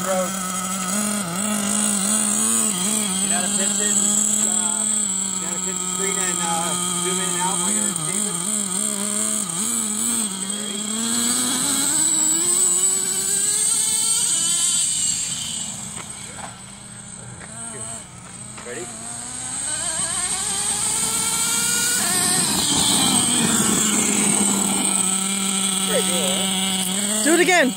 road. You gotta pinch it. You gotta pinch the screen and zoom in and out while you're taping. Okay, ready? Pretty cool, huh? Do it again.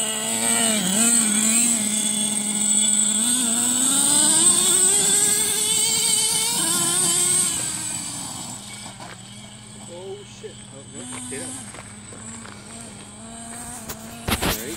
Oh shit. Oh no, get up. Ready?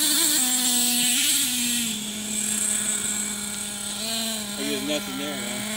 There's nothing there, huh?